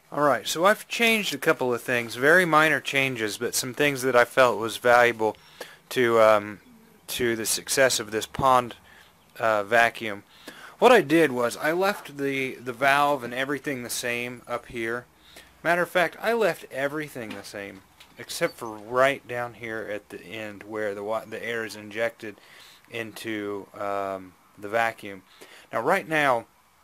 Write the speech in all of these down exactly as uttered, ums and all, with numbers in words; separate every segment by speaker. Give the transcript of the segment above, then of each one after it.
Speaker 1: Alright, so I've changed a couple of things, very minor changes, but some things that I felt was valuable to um, to the success of this pond uh, vacuum. What I did was I left the, the valve and everything the same up here. Matter of fact, I left everything the same, except for right down here at the end where the, wa the air is injected into um, the vacuum. Now right now,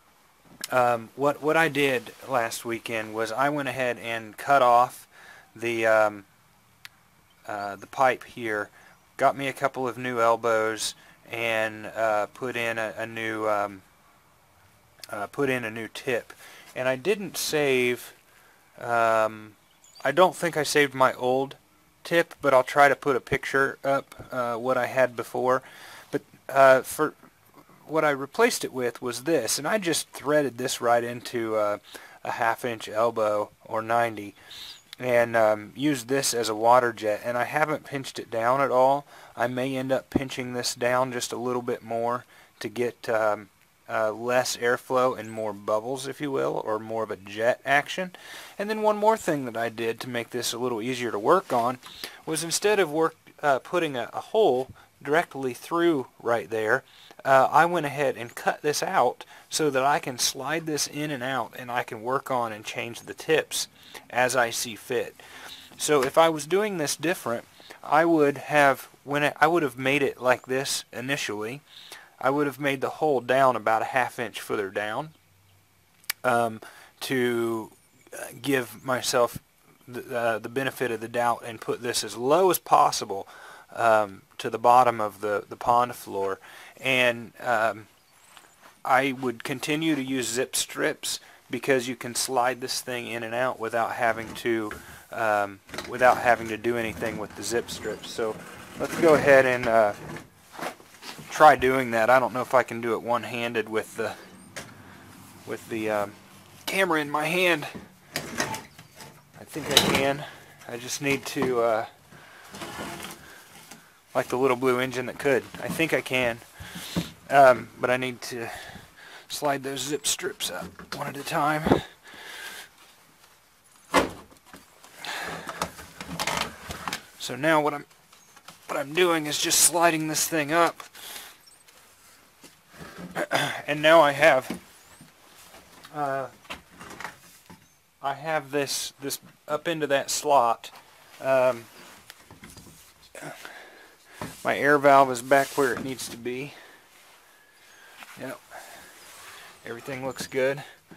Speaker 1: Um, what what I did last weekend was I went ahead and cut off the um, uh, the pipe here, got me a couple of new elbows, and uh, put in a, a new um, uh, put in a new tip. And I didn't save. Um, I don't think I saved my old tip, but I'll try to put a picture up uh, what I had before. But uh, for what I replaced it with was this, and I just threaded this right into uh, a half inch elbow or ninety and um, used this as a water jet, and I haven't pinched it down at all. I may end up pinching this down just a little bit more to get um, uh, less airflow and more bubbles, if you will, or more of a jet action. And then one more thing that I did to make this a little easier to work on was instead of work uh, putting a, a hole directly through right there, Uh, I went ahead and cut this out so that I can slide this in and out, and I can work on and change the tips as I see fit. So if I was doing this different, I would have when I, I would have made it like this initially. I would have made the hole down about a half inch further down um, to give myself the, uh, the benefit of the doubt and put this as low as possible Um, to the bottom of the, the pond floor, and um, I would continue to use zip strips because you can slide this thing in and out without having to um, without having to do anything with the zip strips. So let's go ahead and uh, try doing that. I don't know if I can do it one-handed with the with the um, camera in my hand. I think I can. I just need to uh, like the little blue engine that could. I think I can. Um, but I need to slide those zip strips up one at a time. So now what I'm what I'm doing is just sliding this thing up. And now I have uh, I have this this up into that slot. Um, My air valve is back where it needs to be. Yep. Everything looks good.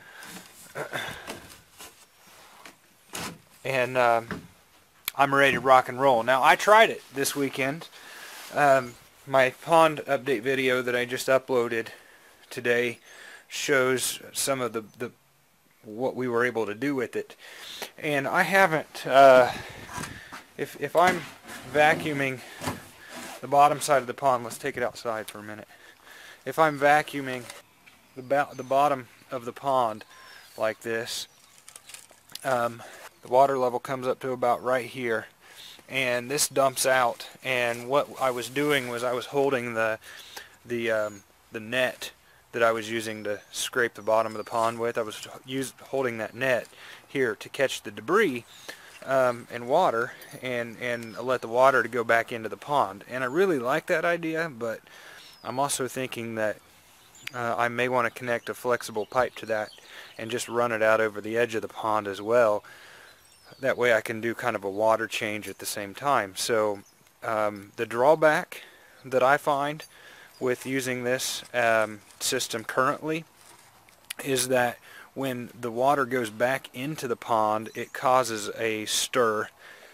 Speaker 1: And um, I'm ready to rock and roll. Now, I tried it this weekend. Um, my pond update video that I just uploaded today shows some of the, the what we were able to do with it. And I haven't, uh, if, if I'm vacuuming the bottom side of the pond, let's take it outside for a minute. If I'm vacuuming the, the bottom of the pond like this, um, the water level comes up to about right here, and this dumps out. And what I was doing was I was holding the the um, the net that I was using to scrape the bottom of the pond with. I was use, holding that net here to catch the debris Um, and water, and and let the water to go back into the pond. And I really like that idea, but I'm also thinking that uh, I may want to connect a flexible pipe to that and just run it out over the edge of the pond as well. That way I can do kind of a water change at the same time. So um, the drawback that I find with using this um, system currently is that when the water goes back into the pond, it causes a stir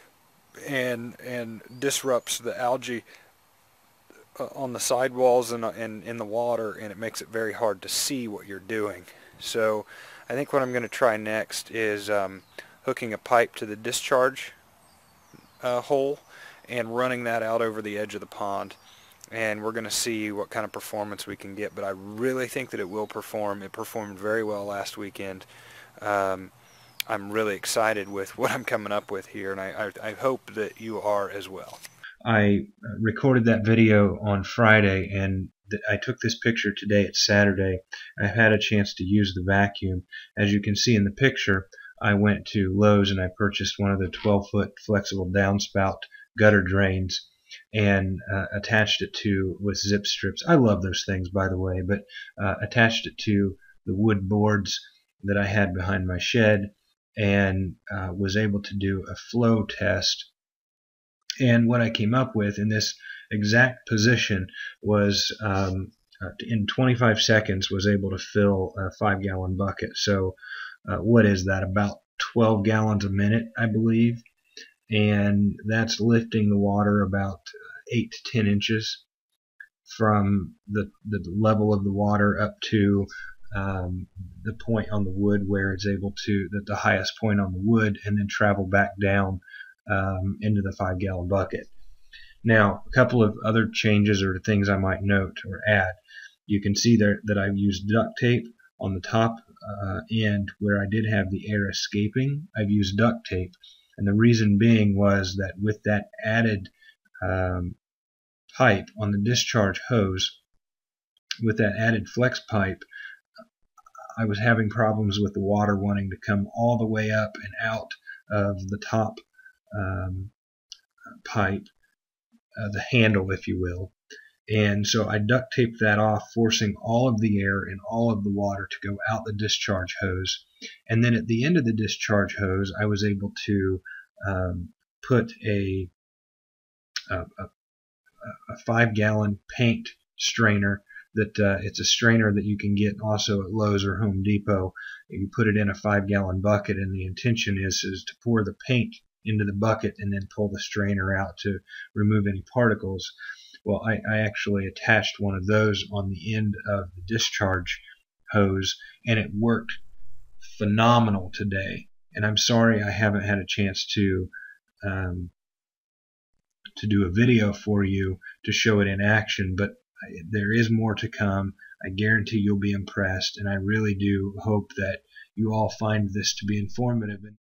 Speaker 1: and and disrupts the algae on the sidewalls and, and in the water, and it makes it very hard to see what you're doing. So I think what I'm going to try next is um, hooking a pipe to the discharge uh, hole and running that out over the edge of the pond. And we're going to see what kind of performance we can get, but I really think that it will perform. It performed very well last weekend. Um, I'm really excited with what I'm coming up with here, and I, I, I hope that you are as well.
Speaker 2: I recorded that video on Friday, and I took this picture today. It's Saturday. I've had a chance to use the vacuum. As you can see in the picture, I went to Lowe's and I purchased one of the twelve foot flexible downspout gutter drains and uh, attached it to with zip strips. I love those things, by the way, but uh, attached it to the wood boards that I had behind my shed, and uh, was able to do a flow test. And what I came up with in this exact position was um, uh, in twenty-five seconds was able to fill a five gallon bucket. So uh, what is that, about twelve gallons a minute, I believe, and that's lifting the water about eight to ten inches from the, the level of the water up to um, the point on the wood where it's able to, the, the highest point on the wood, and then travel back down um, into the five gallon bucket. Now, a couple of other changes or things I might note or add. You can see there that I've used duct tape on the top uh, end where I did have the air escaping. I've used duct tape, and the reason being was that with that added um, pipe on the discharge hose, with that added flex pipe, I was having problems with the water wanting to come all the way up and out of the top um, pipe, uh, the handle, if you will. And so I duct taped that off, forcing all of the air and all of the water to go out the discharge hose. And then at the end of the discharge hose, I was able to um, put a, a, a, a five gallon paint strainer. That uh, it's a strainer that you can get also at Lowe's or Home Depot. You put it in a five gallon bucket, and the intention is is to pour the paint into the bucket and then pull the strainer out to remove any particles. Well, I, I actually attached one of those on the end of the discharge hose, and it worked phenomenal today. And I'm sorry I haven't had a chance to um, to do a video for you to show it in action, but there is more to come. I guarantee you'll be impressed, and I really do hope that you all find this to be informative.